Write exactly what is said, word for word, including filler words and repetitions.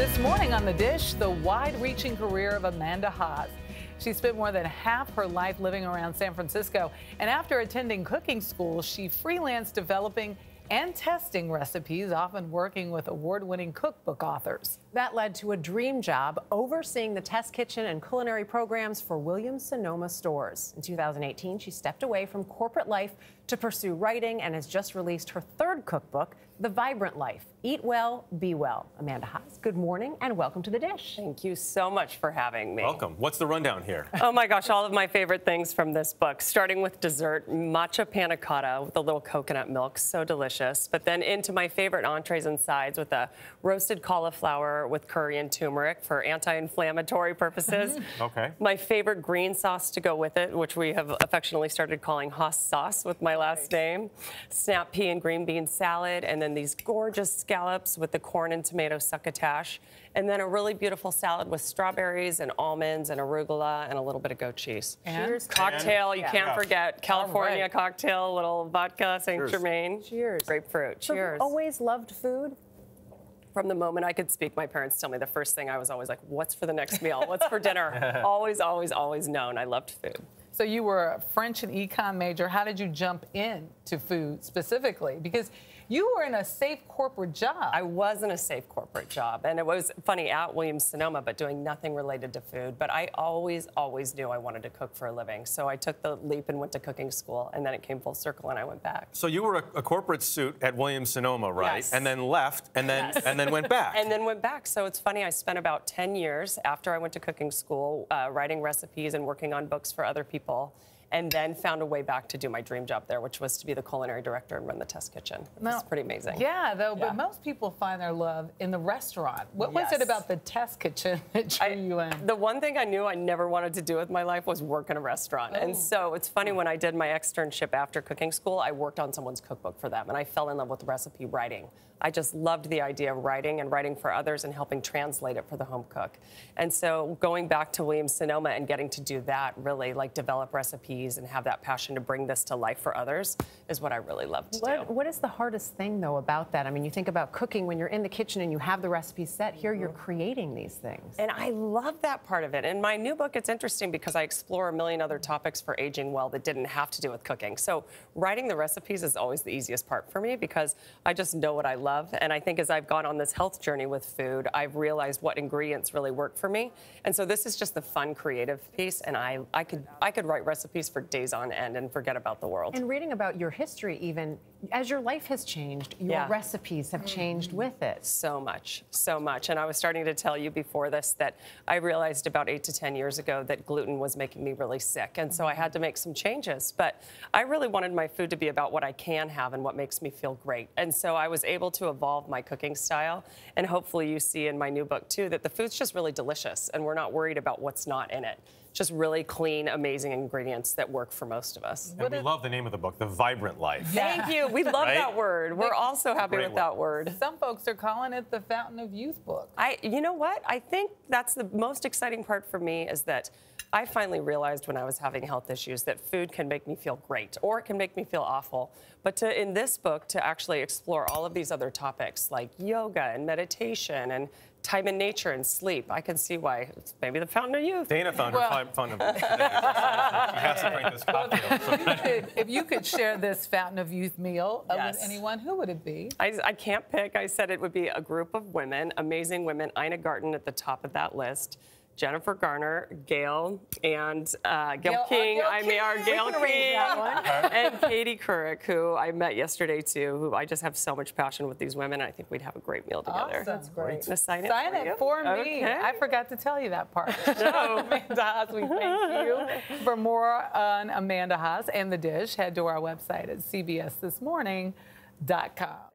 This morning on The Dish, the wide-reaching career of Amanda Haas. She spent more than half her life living around San Francisco, and after attending cooking school, she freelanced developing and testing recipes, often working with award-winning cookbook authors. That led to a dream job overseeing the test kitchen and culinary programs for Williams-Sonoma stores. In two thousand eighteen, she stepped away from corporate life to pursue writing and has just released her third cookbook, The Vibrant Life. Eat well, be well. Amanda Haas, good morning and welcome to The Dish. Thank you so much for having me. Welcome. What's the rundown here? Oh my gosh, all of my favorite things from this book, starting with dessert, matcha panna cotta with a little coconut milk, so delicious. But then into my favorite entrees and sides with a roasted cauliflower with curry and turmeric for anti-inflammatory purposes. Okay. My favorite green sauce to go with it, which we have affectionately started calling Haas sauce with my last name. Snap pea and green bean salad, and then these gorgeous scallops with the corn and tomato succotash, and then a really beautiful salad with strawberries and almonds and arugula and a little bit of goat cheese. And? Cheers. Cocktail, you yeah. can't Yeah. forget. California right. cocktail, little vodka, Saint Cheers. Germain. Cheers. Grapefruit. So Cheers. you've always loved food? From the moment I could speak, my parents tell me the first thing I was always like, what's for the next meal? What's for dinner? Always, always, always known. I loved food. So you were a French and econ major. How did you jump into food specifically? Because you were in a safe corporate job. I was in a safe corporate job, and it was funny at Williams-Sonoma, but doing nothing related to food. But I always, always knew I wanted to cook for a living. So I took the leap and went to cooking school, and then it came full circle, and I went back. So you were a, a corporate suit at Williams-Sonoma, right? Yes. And then left, and then Yes. and then went back. And then went back. So it's funny, I spent about ten years after I went to cooking school uh, writing recipes and working on books for other people, and then found a way back to do my dream job there, which was to be the culinary director and run the test kitchen. No. It's pretty amazing. Yeah, though, Yeah. but most people find their love in the restaurant. What was Yes. it about the test kitchen that drew I- you in? The one thing I knew I never wanted to do with my life was work in a restaurant. Oh. And so it's funny, when I did my externship after cooking school, I worked on someone's cookbook for them, and I fell in love with recipe writing. I just loved the idea of writing and writing for others and helping translate it for the home cook. And so going back to Williams-Sonoma and getting to do that, really like develop recipes and have that passion to bring this to life for others, is what I really love to What, do. what is the hardest thing, though, about that? I mean, you think about cooking when you're in the kitchen and you have the recipes set. Here, you're creating these things. And I love that part of it. In my new book, it's interesting because I explore a million other topics for aging well that didn't have to do with cooking. So writing the recipes is always the easiest part for me because I just know what I love. And I think as I've gone on this health journey with food, I've realized what ingredients really work for me. And so this is just the fun, creative piece. And I, I could, I could write recipes for days on end and forget about the world. And reading about your history, even as your life has changed, your Yeah. recipes have changed with it. So much, so much. And I was starting to tell you before this that I realized about eight to ten years ago that gluten was making me really sick. And so I had to make some changes. But I really wanted my food to be about what I can have and what makes me feel great. And so I was able to evolve my cooking style. And hopefully you see in my new book, too, that the food's just really delicious. And we're not worried about what's not in it. Just really clean, amazing ingredients that work for most of us. And we love the name of the book, The Vibrant Life. Thank you. We love Right? that word. We're all so happy Great with that word. Some folks are calling it the Fountain of Youth book. I, you know what? I think that's the most exciting part for me is that I finally realized when I was having health issues that food can make me feel great or it can make me feel awful. But to, in this book, to actually explore all of these other topics like yoga and meditation and time in nature and sleep, I can see why it's maybe the Fountain of Youth. Dana found Well- her fun of She has to drink this cocktail. If you could, if you could share this Fountain of Youth meal uh, Yes. with anyone, who would it be? I, I can't pick. I said it would be a group of women, amazing women. Ina Garten at the top of that list. Jennifer Garner, Gayle, and uh, Gayle Gayle- King. Gayle I mean, our King. Gayle We can arrange King, that one. and Katie Couric, who I met yesterday too. Who I just have so much passion with these women. I think we'd have a great meal together. Awesome. That's great. Gonna sign it Sign for it you? for me. Okay. I forgot to tell you that part. So, Amanda Haas, we thank you. For more on Amanda Haas and The Dish, head to our website at C B S this morning dot com.